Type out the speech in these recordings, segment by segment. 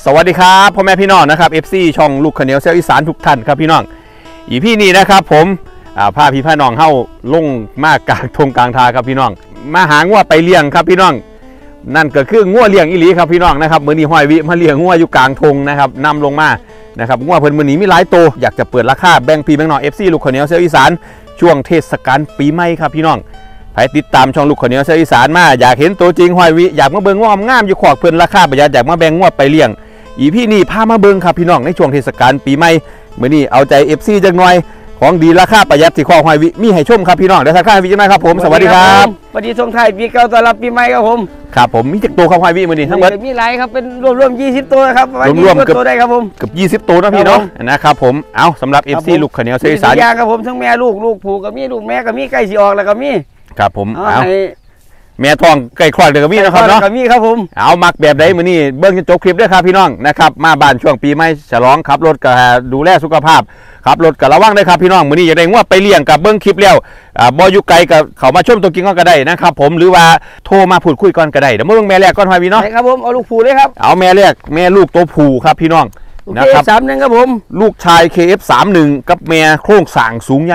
สวัสดีครับพ่อแม่พี่น้องนะครับ FC ช่องลูกขเหนียวเซลอีสานทุกท่านครับพี่น้องอีพี่นี่นะครับผมพาพี่น้องเข้าลงมากลางทงกลางทาครับพี่น้องมาหางัวไปเลี้ยงครับพี่น้องนั่นก็คืองัวเลี้ยงอีหลีครับพี่น้องนะครับมื้อนี้ห้อยวิมาเลี้ยงงัวอยู่กลางทงนะครับนำลงมานะครับงัวเพิ่นมื้อนี้มีหลายตัวอยากจะเปิดราคาแบ่งพี่แบ่งน้อง FC ลูกขเหนียวเซลอีสานช่วงเทศกาลปีใหม่ครับพี่น้องใครติดตามช่องลูกขเหนียวเซลอีสานมาอยากเห็นตัวจริงห้อยวิอยากมาเบิ่งงัวงามอยู่ขอกเพิ่นราคาประหยัดอยากมาแบ่งงัวไปเลี้ยงอีพี่นี่พามาเบิ่งครับพี่น้องในช่วงเทศกาลปีใหม่มื้อนี้เอาใจ FC จักหน่อยของดีราคาประหยัดที่คอห้อยวิมีให้ชมครับพี่น้องเดี๋ยวทักทายวิจัยไหมครับผมสวัสดีครับสวัสดีส่งท้ายปีเก่าต้อนรับปีใหม่ครับผมครับผมมีจักตัวครับห้อยวิมื้อนี้ทั้งหมดมีหลายครับเป็นรวม20ตัวครับรวมตัวได้ครับผมเกือบ20ตัวนะพี่เนาะนะครับผมเอาสำหรับ FC ลูกขเหนียวเซลอีสานอย่างครับผมทั้งแม่ลูกผูกับมีลูกแม่กับมีใกล้สิออกแล้วก็มีครับผมเอาแม่ทองไก่คลอดเดี๋ยวก็มีนะครับเนาะมีครับผมเอามักแบบใดมื้อนี้เบิ่งจนจบคลิปด้วยครับพี่น้องนะครับมาบ้านช่วงปีใหม่ฉลองขับรถก็ดูแลสุขภาพขับรถก็ระวังด้วยครับพี่น้องมื้อนี้อยากได้งัวไปเลี้ยงกับเบิ่งคลิปแล้วบ่อยู่ไกลกับเขามาชมตัวจริงก็ได้นะครับผมหรือว่าโทรมาพูดคุยก่อนก็ได้เดี๋ยวมาเบิ่งแม่แรกก่อนครับพี่น้องครับผมเอาลูกผูเลยครับเอาแม่แรกแม่ลูกตัวผู้ครับพี่น้องนะครับKF31ครับผมลูกชาย KF31 กับแม่โครงสร้างสูงใหญ่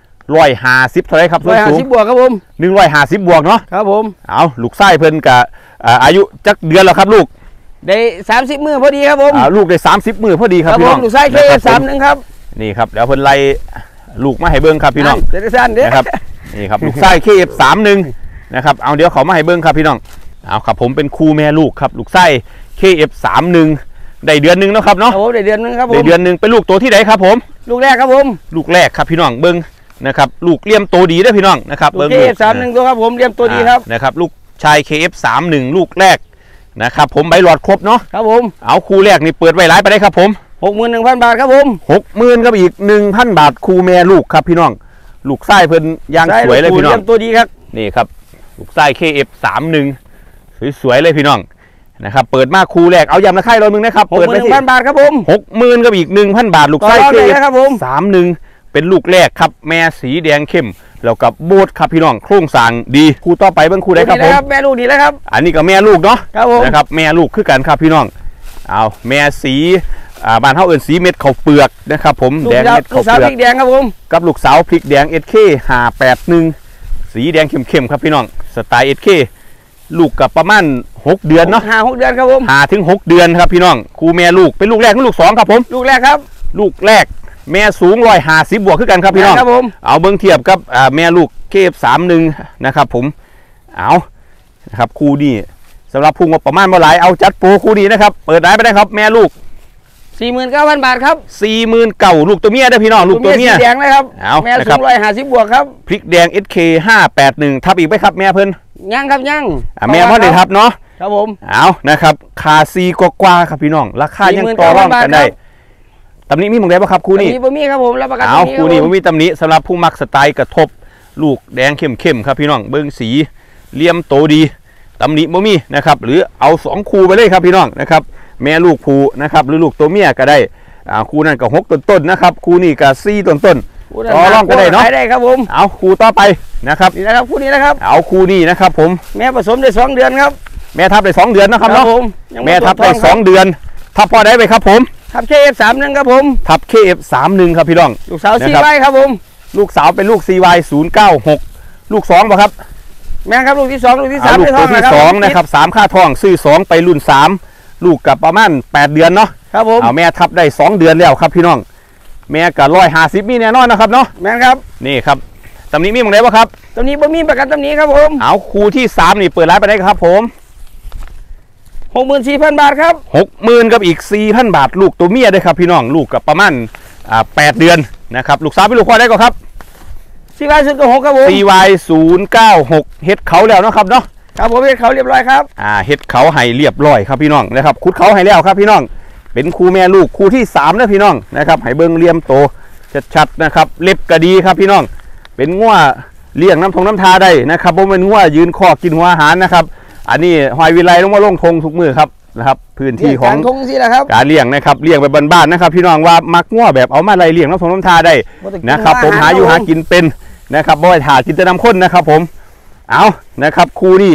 150เท่าไรครับส่วนสูง150บวกครับผม 150บวกเนาะครับผมเอาลูกไส้เพิ่นกับอายุจักเดือนแล้วครับลูกได้30มื้อพอดีครับผมลูกได้30มื้อพอดีครับพี่น้องลูกไส้ KF31ครับนี่ครับเดี๋ยวเพิ่นไล่ลูกมาให้เบิ่งครับพี่น้องนะครับนี่ครับลูกไส้ KF31 นะครับเอาเดี๋ยวเขามาให้เบิ่งครับพี่น้องเอาครับผมเป็นครูแม่ลูกครับลูกไส้ KF31 ได้เดือนนึงแล้วครับเนาะครับผมได้เดือนนึงครับผมได้เดือนนึงเป็นลูกตัวที่ไหนครับผมลูกแรกครับผมลูกแรกครับพี่น้องเบิ่งนะครับลูกเลี้ยมโตดีด้วยพี่น้องนะครับลูก KF31 ตัวครับผมเลี้ยมโตดีครับนะครับลูกชาย KF31 ลูกแรกนะครับผมใบหลอดครบเนาะครับผมเอาคู่แรกนี่เปิดไว้หลายไปได้ครับผม 61,000 บาทครับผม 60,000ครับอีก 1,000 บาทคู่แม่ลูกครับพี่น้องลูกไส้เพิ่นยางสวยเลยพี่น้องเลี้ยมตัวดีครับนี่ครับลูกไส้ KF31 สวยๆเลยพี่น้องนะครับเปิดมาคู่แรกเอายำตะไคร้1,000นะครับเปิดไป1,000 บาทครับผม 60,000ครับอีก 1,000 บาทลูกไส้ KF31เป็นลูกแรกครับแม่สีแดงเข้มแล้วกับโบดครับพี่น้องโครงสร้างดีคู่ต่อไปเบิ่งคู่ได้ครับผมแม่ลูกนี่แล้วครับอันนี้ก็แม่ลูกเนาะครับผมนะครับแม่ลูกคือกันครับพี่น้องเอาแม่สีบ้านเฮาเอิ้นสีเม็ดข้าวเปลือกนะครับผมแดงเม็ดข้าวเปลือกพริกแดงครับผมกับลูกสาวพริกแดง SK 581สีแดงเข้มๆครับพี่น้องสไตล์ SK ลูกกับประมาณ6เดือนเนาะ 6เดือนครับผม 5 ถึง 6 เดือนครับพี่น้องคู่แม่ลูกเป็นลูกแรกหรือลูก2ครับผมลูกแรกครับลูกแรกแม่สูง150บวกขึ้นกันครับพี่น้องครับผมเอาเบิ้งเทียบกับแม่ลูกKF31นะครับผมเอานะครับคู่นี้สำหรับพุ่งประมาณเมื่อไหร่เอาจัดโปรคู่นี้นะครับเปิดได้ไปได้ครับแม่ลูก 49,000 บาทครับ 49,000ลูกตัวเมียได้พี่น้องลูกตัวเมียสีแดงนะครับแม่สูง150บวกครับพริกแดง SK 581ทับอีกไหมครับแม่เพิ่นยังครับยังแม่พ่อได้ทับเนาะครับผมเอานะครับคาซีกว่าครับพี่น้องราคายังต่อรองกันได้ตำนี้มีมึงได้ป่ะครับคู่นี้บ่มีครับผมรับประกันคู่นี้บ่มีตำนี้สำหรับผู้มักสไตล์กระทบลูกแดงเข้มครับพี่น้องเบิ้งสีเลี่ยมโตดีตำนี้บ่มีนะครับหรือเอา2คู่ไปเลยครับพี่น้องนะครับแม่ลูกผู้นะครับหรือลูกตัวเมียก็ได้คู่นั้นก็6ต้นๆนะครับคู่นี้ก็4ต้นต่อรองก็ได้เนาะได้ครับผมเอาคู่ต่อไปนะครับนี่นะครับคู่นี้นะครับเอาคู่นี้นะครับผมแม่ผสมได้2เดือนครับแม่ทับได้2เดือนนะครับเนาะแม่ทับได้2เดือนทับพอได้ไหมครับผมทับ KF31ครับผมทับ KF31ครับพี่น้องลูกสาว CY ครับผมลูกสาวเป็นลูก CY096ลูก2ป่ะครับแม่ครับลูกที่2ลูกที่3 ลูกตัวที่2นะครับ3ค่าทองซื้อ2ไปรุ่น3ลูกกับประมาณ8เดือนเนาะครับผมเอาแม่ทับได้2เดือนแล้วครับพี่น้องแม่กับ150มีแน่นอนนะครับเนาะแม่ครับนี่ครับตำนี้มีมึงได้ป่ะครับตำนี้บ่มีประกันตำนี้ครับผมเอาคู่ที่3นี่เปิดร้านไปได้ครับผม 64,000 บาทครับ 60,000กับอีก 4,000 บาทลูกตัวเมียด้วยครับพี่น้องลูกกับประมาณ8เดือนนะครับลูกสาวเป็นลูกควายได้ก็ครับ CY096ครับผม CY096เฮ็ดเขาแล้วนะครับเนาะครับผมเฮ็ดเขาเรียบร้อยครับเฮ็ดเขาให้เรียบร้อยครับพี่น้องนะครับขุดเขาให้แล้วครับพี่น้องเป็นคู่แม่ลูกคู่ที่3นะพี่น้องนะครับให้เบิ่งเลี่ยมโตชัดๆนะครับเล็บกระดีครับพี่น้องเป็นงัวเลี้ยงน้ำทาได้นะครับบ่เป็นงัวยืนคอกินหัวอาหารนะครับอันนี้หอยวิไลลงมาลงทงทุกมือครับนะครับพื้นที่ของการเลี้ยงนะครับเลี้ยงไปบ้านๆนะครับพี่น้องว่ามักงัวแบบเอามาไล่เลี้ยงน้ำทาได้นะครับผมหาอยู่หากินเป็นนะครับบ่ให้ถ่ากินแต่น้ำข้นนะครับผมเอานะครับคู่นี้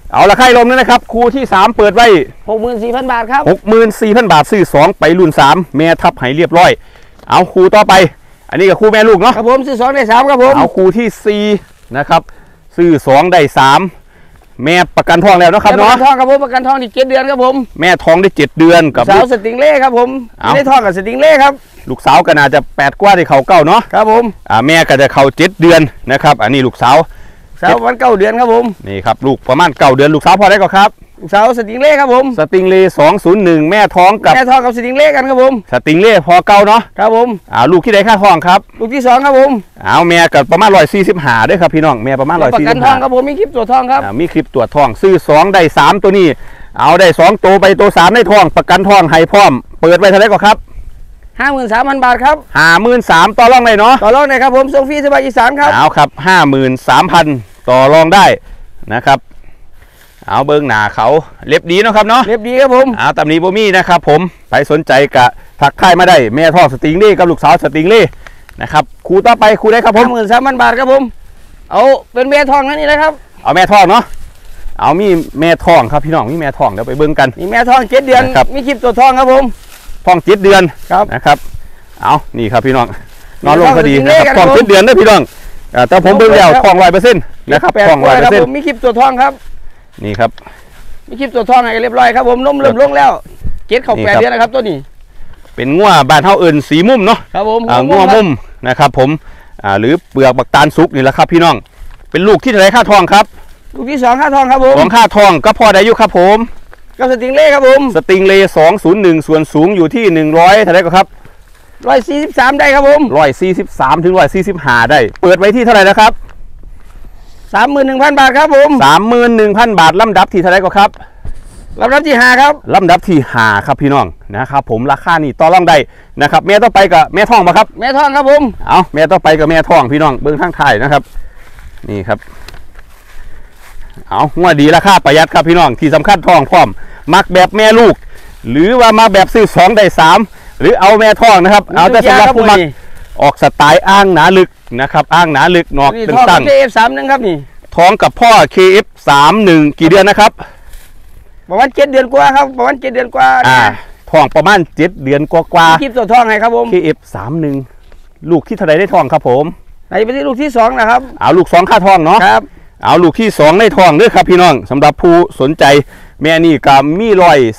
เอาราคาลมนะครับคู่ที่3เปิดไว้ 64,000 บาทครับ 64,000 บาทซื้อ2ไปรุ่น3แม่ทับให้เรียบร้อยเอาคู่ต่อไปอันนี้กับคู่แม่ลูกเนาะครับผมซื้อ2ได้3ครับผมเอาคู่ที่4นะครับซื้อ2ได้3แม่ประกันทองแล้วนะครับประเนาะกันทองครับผมประกันทองนี่7 เดือนครับผมแม่ท้องได้7 เดือนกับสาวสติงเล่ครับผมได้ทองกับสติงเล่ครับลูกสาวก็น่าจะ8 กว่าที่เขาเก้าเนาะครับผมแม่ก็จะเขา7 เดือนนะครับอันนี้ลูกสาวสาววัน9 เดือนครับผมนี่ครับลูกประมาณ9 เดือนลูกสาวพอได้ก็ครับสาวสติงเล่ครับผมสติงเล่201แม่ท้องกับแม่ทองกับสติงเล่กันครับผมสติงเล่พอเก้าเนาะครับผมลูกที่ได้ค่าทองครับลูกที่2ครับผมแม่กับประมาณ145ด้วยครับพี่น้องแม่ประมาณประกันทองครับผมมีคลิปตัวทองครับมีคลิปตรวจทองซื้อ2ได้3ตัวนี้เอาได้2ตัวไปตัว3ได้ทองประกันทองให้พร้อมเปิดไว้เท่าไหร่ก็ครับ 53,000 บาทครับ 53,000ต่อรองได้เนาะต่อรองหน่อยครับผมส่งฟรีสบายอีสานครับเอาครับ 53,000ต่อรองได้นะครับเอาเบิ้งหนาเขาเล็บดีเนาะครับเนาะเรียบดีครับผมเอาตำหนี้บ่มีนะครับผมไปสนใจกะทักทายมาได้แม่ทองสติงเล่กับลูกสาวสติงเล่นะครับครูต่อไปครูได้ครับผม 53,000 บาทครับผมเอาเป็นแม่ทองนั่นนี่เลยครับเอาแม่ทองเนาะเอามีแม่ทองครับพี่น้องมีแม่ทองเดี๋ยวไปเบิ้งกันนี่แม่ทอง7 เดือนครับมีคลิปตัวทองครับผมทอง7 เดือนครับนะครับเอานี่ครับพี่น้องนอนลงพอดีทองนะครับทองครับผม 7 เดือนนะพี่น้องแต่ผมเบิ้งแล้วทอง100%นะครับทองครับผม 100% มีคลิปตัวทองครับนี่ครับมีคลิปตัวทองให้เรียบร้อยครับผมนมเริ่มลงแล้วเข้านี่ 8 ครับเดือนนะครับตัวนี้เป็นงัวบ้านเฮาเอิ้นสีมุมเนาะครับผมงัวมุมนะครับผมหรือเปลือกบักตาลสุกนี่แหละครับพี่น้องเป็นลูกที่เท่าไหร่ค่าทองครับลูกที่2ค่าทองครับผมของค่าทองก็พอได้อยู่ครับผมกับสติงเล่ครับผมสติงเล201ส่วนสูงอยู่ที่100เท่าไหร่ก็ครับ 143ได้ครับผม 143ถึง145ได้เปิดไว้ที่เท่าไหร่นะครับ 31,000 บาทครับผม 31,000 บาทลำดับที่เท่าไหร่ก็ครับลำดับที่5ครับลำดับที่5ครับพี่น้องนะครับผมราคานี่ต่อรองได้นะครับแม่ต่อไปกับแม่ทองป่ะครับแม่ทองครับผมเอาแม่ต่อไปกับแม่ทองพี่น้องเบื้องข้างท้ายนะครับนี่ครับเอางวดดีราคาประหยัดครับพี่น้องที่สำคัญทองพร้อมมักแบบแม่ลูก หรือว่ามาแบบซื้อ2ได้3หรือเอาแม่ทองนะครับเอาแต่สำหรับผู้มักออกสไตล์อ้างหนาลึกนะครับอ้างหนาลึกนอกนี่เป็นทองตั้ง KF31 ครับนี่ท้องกับพ่อ KF31 กี่เดือนนะครับประมาณ7 เดือนกว่าครับประมาณ7 เดือนกว่าท้องประมาณ7 เดือนกว่าคลิปตัวทองให้ครับผม KF31 ลูกที่เท่าไหร่ได้ทองครับผมในไปที่ลูกที่2นะครับเอาลูก2ค่าทองเนาะครับเอาลูกที่2ในทองด้วยครับพี่น้องสำหรับผู้สนใจแม่นี่ก็มี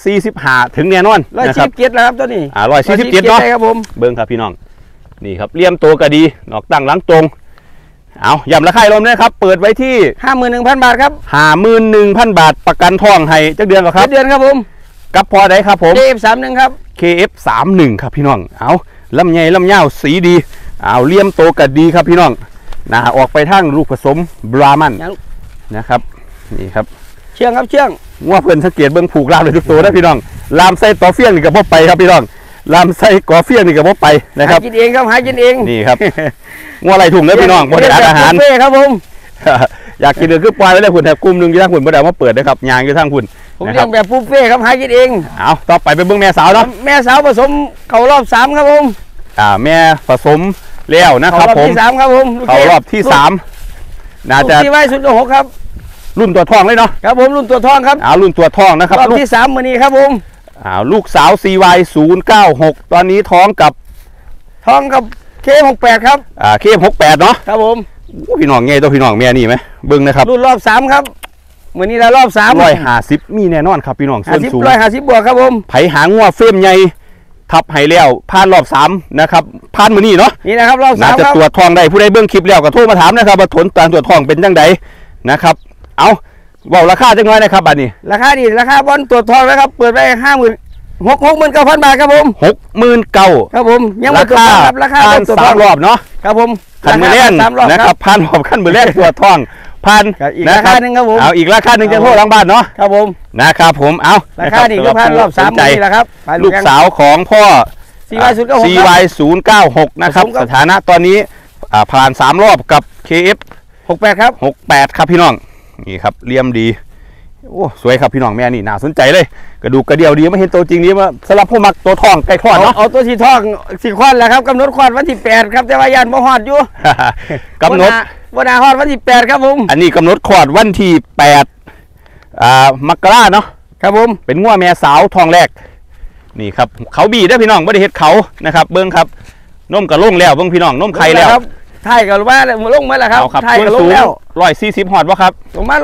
145ถึงแน่นอนนะครับ 147นะครับตัวนี้ 147เนาะได้ครับผมเบิ้งครับพี่น้องนี่ครับเลี่ยมตัวก็ดีนอกตั้งหลังตรงเอาย่ำราคาลมนะครับเปิดไว้ที่ 51,000 บาทครับ 51,000 บาทประกันทองให้จักเดือนก็ครับ 7 เดือนครับผมกับพอได้ครับผม KF31 ครับ KF31 ครับพี่น้องเอาลำใหญ่ลำยาวสีดีเอาเลี่ยมตัวก็ดีครับพี่น้องออกไปทางลูกผสมบรามันนะครับนี่ครับเชื่องครับเชื่องงัวเพิ่นสังเกตเบิ่งผูกลามเลยทุกตัวนะพี่น้องลามไส้ต่อเฟี้ยงนี่ก็บ่ไปครับพี่น้องลามไส้กอเฟี้ยงนี่ก็บ่ไปนะครับหากินเองครับหากินเองนี่ครับงัวไหลถุงเด้อพี่น้องบ่ได้อาหารบุฟเฟ่ครับผมอยากกินเดือคือปล่อยไว้เลยคุณแต่กลุ่มหนึงอยู่ทางคุณบ่ได้เอามาเปิดนะครับยางอยู่ทางคุณผมนะคเลี้รัยบงแบบบุฟเฟ่ครับหากินเองเอาต่อไปเป็นเบิ่งแม่สาวเนาะแม่สาวผสมเขารอบ3ครับผมแม่ผสมแล้วนะครับเขารอบผมที่3ครับผมเขารอบที่3น่าจะที่ไว้0.6ครับรุ่นตัวทองเลยเนาะครับผมรุ่นตัวทองครับรุ่นตัวทองนะครับรอบลูกที่3มื้อนี้ครับผมลูกสาว CY096 ตอนนี้ท้องกับทองกับ K68 ครับ KF68 เนาะครับผมพี่น้องไงตัวพี่น้องแม่นี่ไหมเบิ่งนะครับรุ่นรอบ3ครับมื้อนี้เรารอบ3 150มีแน่นอนครับพี่น้องส่วนสูง 150บวกครับผมไผหางงัวเฟรมใหญ่ทับให้แล้วผ่านรอบ3นะครับผ่านมื้อนี้เนาะนี่นะครับรอบน่า 3 จะครับตรวจทองได้ผู้ใดเบิ่งคลิปแล้วก็โทรมาถามนะครับว่าผลการตรวจทองเป็นจังไดนะครับเอาเว้าราคาจังน้อยนะครับบัดนี้ราคาดีราคาบอลตรวจทองนะครับเปิดไว้69,000 บาทครับผม 69,000 ครับผมยังไม่ตรวจทองครับราคาผ่านตรวจทอง 3รอบเนาะครับผมคันมือแรก 3รอบนะคครัรับบผ่านรอบคันมือแรกตรวจทองผ่านอีกนะราคาหนึ่งครับผมเอาอีกราคาหนึ่งจะโทษหลังบ้านเนาะครับผมนะครับผมเอาราคาดีก็ผ่านรอบ3 ใจมื้อนี้แหละครับลูกสาวของพ่อ CY096 นะครับผสมกับสถานะตอนนี้ผ่าน3รอบกับ KF 68ครับ 68ครับพี่น้องนี่ครับเลี่ยมดีโอ้สวยครับพี่น้องแม่นี่น่าสนใจเลยกระดูกกระเดี่ยวดีไม่เห็นตัวจริงนี้มาสำหรับผู้มักตัวทองใกล้คลอดเนาะเอาตัวสีทองสีควันแหละครับกำหนดควันวันที่8ครับแต่ว่ายันบ่ฮอดอยู่กำหนดวันนาฮอดวันที่8ครับผมอันนี้กำหนดคลอดวันที่8 มกราเนาะครับผมเป็นงัวแม่สาวทองแรกนี่ครับเขาบีได้อพี่น้องไม่ได้เห็ดเขานะครับเบิ้งครับนมกระล่งแล้วเบิ้งพี่น้องนมไข่แล้วครับไทยกับว่าลงมาแล้วครับไทยกับลงแล้ว 140 หอดวะครับประมาณ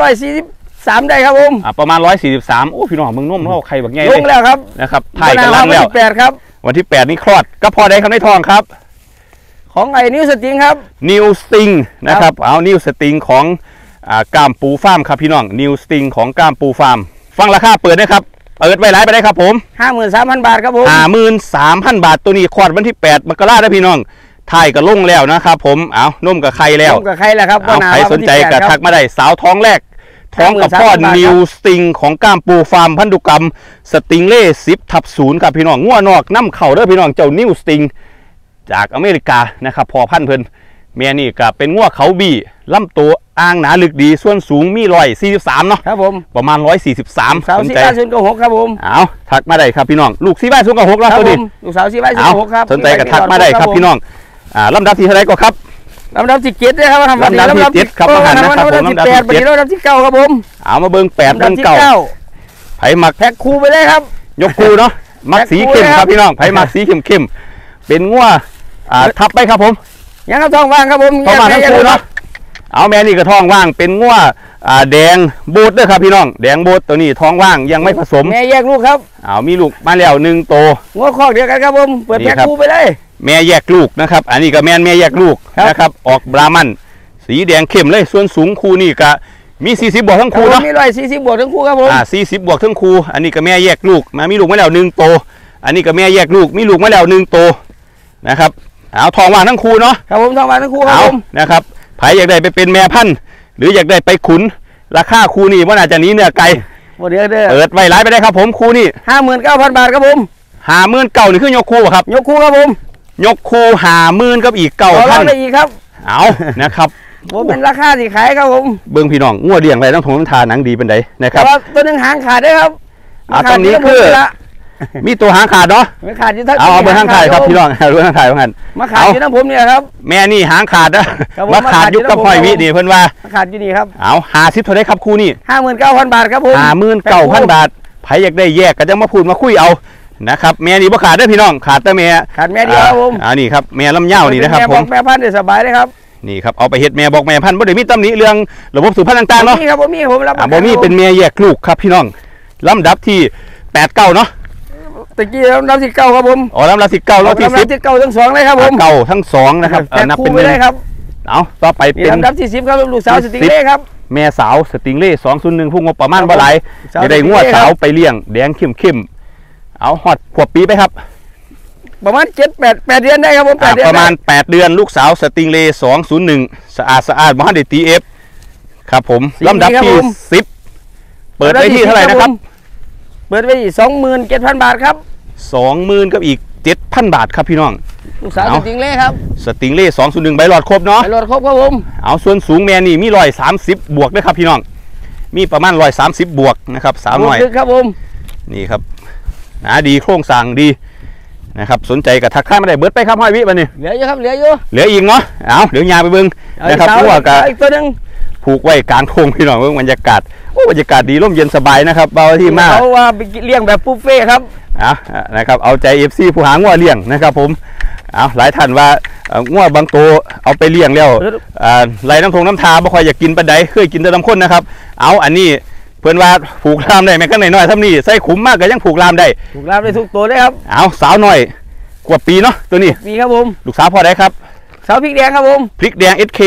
143ได้ครับผมประมาณ143โอ้พี่น้องเบิ้งนมเขาไข่แบบไงลงแล้วครับนะครับไทยกันลังแล้ววันที่8ครับวันที่8นี่คลอดก็พอได้คำในทองครับของไอ้นิวสติงครับนิวสติงนะครับเอานิวสติงของก้ามปูฟาร์มครับพี่น้องนิวสติงของก้ามปูฟาร์มฟังราคาเปิดนะครับเปิดไว้หลายไปได้ครับผม 53,000 บาทครับผม 53,000 บาทตัวนี้คลอดวันที่8 มกราคมพี่น้องถ่ายกับลงแล้วนะครับผมเอานมกับไข่แล้วนมกับไข่แล้วครับใครสนใจก็ทักมาได้สาวท้องแรกท้องกับพ่อนิวสติงของก้ามปูฟาร์มพันธุกรรมสติงเล่10/0ครับพี่น้องงัวนอกน้ำเข่าเด้อพี่น้องเจ้านิวสติงจากอเมริกานะครับพอพันเพิ่นเมียนี่ก็เป็นงัวเขาบี้ลำตัวอ่างหนาลึกดีส่วนสูงมี143เนาะครับผมประมาณ143 สนใจ450ครับผมเอาทักมาได้ครับพี่น้องลูก450แล้วตัวนี้ลูกสาว450ครับสนใจก็ทักมาได้ครับพี่น้องลำดับที่เท่าไรก็ครับลำดับที่7ด้วยครับลำดับที่7 ครับลำดับที่8วันนี้ลำดับที่9ครับผมเอามาเบิ้ง8เบิ้ง9ไผ่หมักแพ็คคู่ไปเลยครับยกคู่เนาะมักสีเข้มครับพี่น้องไผ่หมักสีเข้มเป็นงัวทับไปครับผมยังท้องว่างครับผมท้องว่างทั้งคู่เนาะเอาแม่นี่ก็ท้องว่างเป็นงัวแดงโบดด้วยครับพี่น้องแดงโบดตัวนี้ท้องว่างยังไม่ผสมแม่แยกลูกครับเอามีลูกมาแล้ว1 ตัวงัวคอกเดียวกันครับผมเปิดแพ็คคู่ไปเลยแม่แยกลูกนะครับอันนี้ก็แม่แยกลูกนะครับออกบรามันสีแดงเข้มเลยส่วนสูงคู่นี่ก็มี40 บวกทั้งคู่เนาะมี140 บวกทั้งคู่ครับผม 40 บวกทั้งคู่อันนี้ก็แม่แยกลูกมีลูกมาแล้ว1 ตัวอันนี้ก็แม่แยกลูกมีลูกมาแล้ว1 ตัวนะครับเอาทองว่างทั้งคู่เนาะครับผมทองว่างทั้งคู่ครับผมนะครับใครอยากได้ไปเป็นแม่พันธุ์หรืออยากได้ไปขุนราคาคู่นี้ว่าน่าจะนี้เนื้อไก่เปิดไว้ร้ายไปได้ครับผมคู่นี้ 59,000 บาทครับผม 59,000นี่คือยกคู่ครับยกคู่ครับผมยกคู่50,000กับอีก9,000 ได้อีกครับเอานะครับผมเป็นราคาที่ขายครับผมเบิ้งพี่น้องงัวเลี้ยงอะไรต้องทงทาหนังดีเป็นไดนะครับตัวนึงหางขาดได้ครับตอนนี้คือมีตัวหางขาดเนาะขาดอยู่ทั้งเอาเบอร์หางขาดครับพี่น้องรู้หางขาดเหมือนกันมาขาดอยู่ทั้งผมเนี่ยครับแม่นี่หางขาดนะมาขาดยุบกับหอยวินี่เพิ่นว่าขาดอยู่นี่ครับเอา50เท่าไรครับคู่นี้ 59,000 บาทครับผม 59,000 บาทใครอยากได้แยกก็จะมาพูดมาคุยเอานะครับแม่นี่บ่ขาดได้พี่น้องขาดแต่แม่เดียวครับผมนี่ครับแม่ลำเย่านี่นะครับผมแม่พันธุ์ได้สบายเลยครับนี่ครับเอาไปเฮ็ดแม่บอกแม่พันธุ์บ่ได้มีตำหนิเรื่องระบบสืบพันธุ์ต่างๆเนาะนี่ครับผมรับบ่มีเป็นแม่แยกลูกครับพี่น้องลำดับที่89เนาะตะกี้ลำดับที่9ครับผมลำดับที่9แล้วที่10 ทั้ง2เลยครับผมเก่าทั้ง2นะครับนับเป็นเลยครับเอาต่อไปเป็นลำดับที่10ครับลูกสาวสติงเล่ครับแม่สาวสติงเล่201ผู้งบประมาณบ่หลายจะได้งวดสาวไปเลี้ยงแดงเข้มเอาฮอดขวบปีไปครับประมาณ8เดือนได้ครับผม8 เดือนประมาณ8 เดือนลูกสาวสติงเล่201สะอาดบ่ทันได้ตีเอฟครับผมลำดับที่10เปิดไว้ที่เท่าไหร่นะครับเปิดไว้27,000 บาทครับ 20,000กับอีก 7,000 บาทครับพี่น้องลูกสาวสติงเล่ครับสติงเล่201ใบหลอดครบเนาะใบหลอดครบครับผมเอาส่วนสูงแม่นี่มี130บวกด้วยครับพี่น้องมีประมาณ130บวกนะครับสาวน้อยครับผมนี่ครับดีโครงสร้างดีนะครับสนใจกับทักทายมาได้เบิดไปครับห้อยวิบันนี้เหลืออยู่ครับเหลืออีกเนาะเอาเดี๋ยวยาไปเบิ้งนะครับเพราะว่ากับอีกตัวนึงผูกไว้กลางโค้งพี่น้องเบิ้งบรรยากาศบรรยากาศดีร่มเย็นสบายนะครับเบาที่มากเพราะว่าเลี้ยงแบบบุฟเฟ่ครับนะครับเอาใจ FC ผู้หางัวเลี้ยงนะครับผมเอาหลายท่านว่างัวบางตัวเอาไปเลี้ยงแล้วไหลน้ำทงน้ำทาบ่ค่อยอยากกินปานใดเคยกินแต่น้ำข้นนะครับเอาอันนี้เพื่อนว่าผูกลามได้แม้กันหน่อยๆท่านี้ใส่ขุมมากก็ยังผูกลามได้ทุกตัวได้ครับเอาสาวหน่อยกว่าปีเนาะตัวนี้ปีครับผมลูกสาวพอได้ครับสาวพริกแดงครับผมพริกแดง SK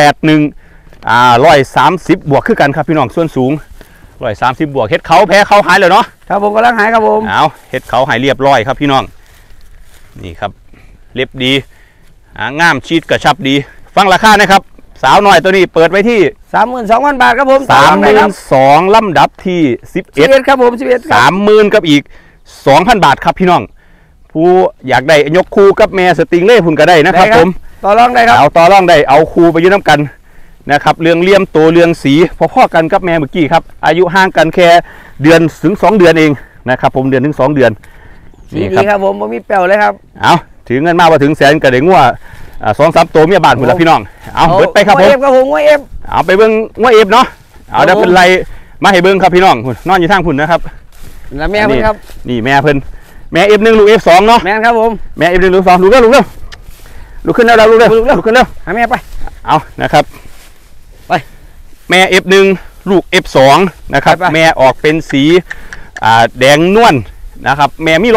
581 130บวกคือกันครับพี่น้องส่วนสูง130บวกเฮ็ดเขาแพ้เขาหายเลยเนาะครับผมกำลังหายครับผมเอาเฮ็ดเขาหายเรียบร้อยครับพี่น้องนี่ครับเล็บดีง่ามชีดกระชับดีฟังราคานะครับสาวหน่อยตัวนี้เปิดไว้ที่ 32,000 บาทครับผม 32,000ลำดับที่11 ครับผม11 30,000กับอีก 2,000 บาทครับพี่น้องผู้อยากได้ยกคู่กับแม่สติงเล่พุ่นก็ได้นะครับผมต่อรองได้ครับเอาต่อรองได้เอาคู่ไปยืนน้ำกันนะครับเรื่องเลี่ยมตัวเรื่องสีพอๆกันกับแม่เมื่อกี้ครับอายุห่างกันแค่เดือนถึง2 เดือนเองนะครับผมเดือนถึง2 เดือนนี่ครับผมมีแป๋วเลยครับเอาถือเงินมาถึงแสนก็ได้งัว2-3 ตัวเมียบ้านพุ่นละพี่น้องเอาเบิดไปครับผมงัวเอฟเอาไปเบิ่งงัวเอฟเนาะเอาได้เป็นไรมาให้เบิ้งครับพี่น้องนอนอยู่ทางพุ่นนะครับแล้วแม่เพิ่นครับนี่แม่เพิ่นแม่ F1 ลูก F2 เนาะแม่นครับผมแม่ F1 ลูก 2ลูกเร็วลูกเร็วลุกขึ้นแล้วลุกเร็วลุกขึ้นเร็วหาแม่ไปเอานะครับไปแม่ F1 ลูก F2 นะครับไปแม่ออกเป็นสีแดงนวลนะครับแม่มี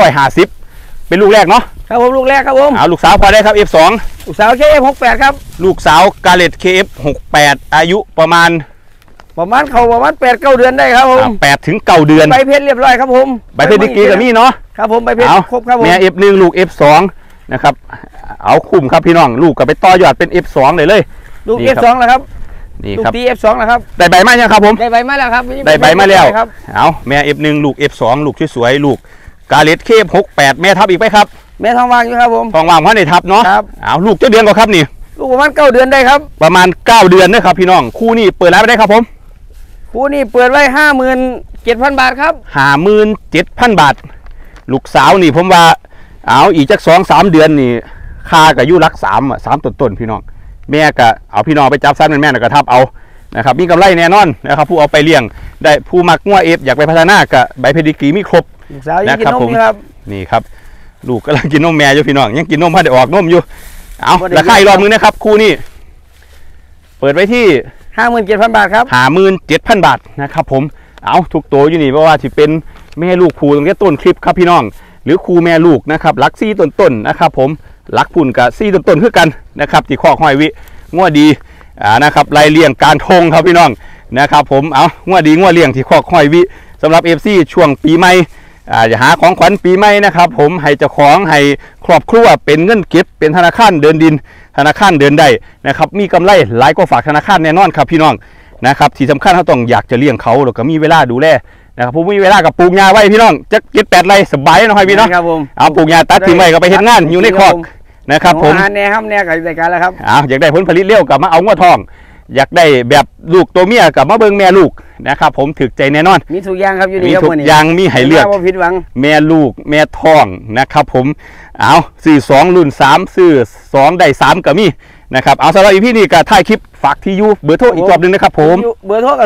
150เป็นลูกแรกเนาะครับผมลูกแรกครับผมเอาลูกสาวพอได้ครับ F2 ลูกสาวKF68ครับลูกสาวกาเลต KF68 อายุประมาณประมาณ8-9 เดือนได้ครับผม 8 ถึง 9 เดือนใบเพชรเรียบร้อยครับผมใบเพชรดีกรีกับมี่เนาะครับผมใบเพชรเอาครบครับผมแม่ F1 ลูก F2 นะครับเอาคุ้มครับพี่น้องลูกก็ไปต่อยอดเป็น F2 เลยลูกนี่ครับ F2 แล้วครับนี่ลูกครับตี F2 แล้วครับได้ใบมายังครับผมได้ใบมาแล้วครับได้ใบมาแล้วครับเอาแม่ F1 ลูก F2 ลูกสวยๆลูกกาเลต KF68 แม่ทับอีกไหมครับแม่ทองวางอยู่ครับผมทองว่างเพราะในทับเนาะครับเอาลูกเจ้าเดือนก่อนครับนี่ลูกประมาณ9 เดือนได้ครับประมาณ 9 เดือนนะครับพี่น้องคู่นี้เปิดร้านไปได้ครับผมคู่นี้เปิดไว้57,000 บาทครับ 57,000 บาท ลูกสาวนี่ผมว่าเอาอีกจัก2-3 เดือนนี่ค่ากับยุรัก3ต้นๆพี่น้องแม่ก็เอาพี่น้องไปจับสั้นเป็นแม่น่ะก็ทับเอานะครับมีกำไรแน่นอนนะครับผู้เอาไปเลี้ยงได้ผู้มักงัวเอฟอยากไปพัฒนากับใบเพดิกรีมีครบลูกสาวยังกินนะครับนมผมอยู่ครับนี่ครับลูกกำลังกินนมแม่อยู่พี่น้องยังกินนมพัดออกนมอยู่เอาบ่ได้ราคาอีกรอบนึงนะครับคู่นี้เปิดไว้ที่ 57,000 บาทครับ 57,000 บาทนะครับผมเอาทุกตัวอยู่นี่เพราะว่าที่เป็นแม่ลูกครูตรงนี้ต้นคลิปครับพี่น้องหรือครูแม่ลูกนะครับลักซี่ต้นๆนะครับผมลักพุ่นกับซี่ต้นๆคือกันนะครับที่ข้อห้อยวิงัวดีนะครับไล่เลี้ยงกลางทงครับพี่น้องนะครับผมเอางัวดีงัวเลี้ยงที่ข้อห้อยวิสำหรับ FC ช่วงปีใหม่อย่าหาของขวัญปีใหม่นะครับผมให้เจ้าของให้ครอบครัวเป็นเงินเก็บเป็นธนาคารเดินดินธนาคารเดินได้นะครับมีกำไรหลายกว่าฝากธนาคารแน่นอนครับพี่น้องนะครับที่สำคัญเขาต้องอยากจะเลี้ยงเขาแล้วก็มีเวลาดูแลนะครับผมมีเวลากับปลูกหญ้าไว้พี่น้องจะ7-8 ไร่สบายนะพี่น้องครับผมเอาปลูกหญ้าตัดทิ้งไว้ก็ไปเฮ็ดงานอยู่ในคอกนะครับผมหาแน่ครับแน่กับรายการแล้วครับอยากได้ผลผลิตเร็วกลับมาเอางัวทอง อยากได้แบบลูกตัวเมียกลับมาเบิ่งแม่ลูกนะครับผมถึกใจแน่นอนมีทุกอย่างครับอยู่มีนี่ครับทุกมื้อนี้อย่างมีให้เลือกบ่ผิดหวังแม่ลูกแม่ทองนะครับผมเอาซื้อ2รุ่น3ซื้อ2ได้3ก็มีนะครับเอาสำหรับอีพี่นี่ก็ถ่ายคลิปฝากที่อยู่เบอร์โทรอีกรอบหนึงนะครับผมเบอร์โทรกับ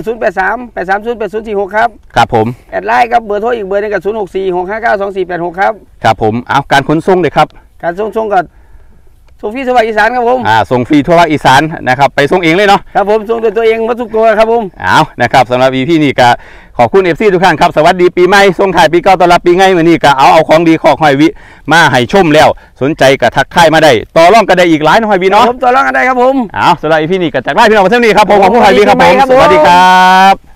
083-830-8046ครับครับผมแอดไลน์ครับเบอร์โทรอีกเบอร์หนึงกับ064-659-2486ครับครับผมเอาการขนส่งเลยครับการส่งกับส่งฟรีสวัสดิ์อีสานครับผมส่งฟรีทั่วภาคอีสานนะครับไปส่งเองเลยเนาะครับผมส่งตัวเองมาทุกตัวครับผมเอานะครับสำหรับอีพี่นี่ก็ขอบคุณ FC ทุกท่านครับสวัสดีปีใหม่ส่งท้ายปีเก่าต้อนรับปีใหม่วันนี้ก็เอาของดีขอหอยวิมาให้ชมแล้วสนใจก็ทักทายมาได้ต่อรองกันได้อีกหลายหอยวิเนาะผมตัวร้องกันได้ครับผมเอาสำหรับอีพี่นี่ก็จากไล่พี่น้องมาเท่านี้ครับผมขอบคุณหอยวิครับผมครับผมสวัสดีครับ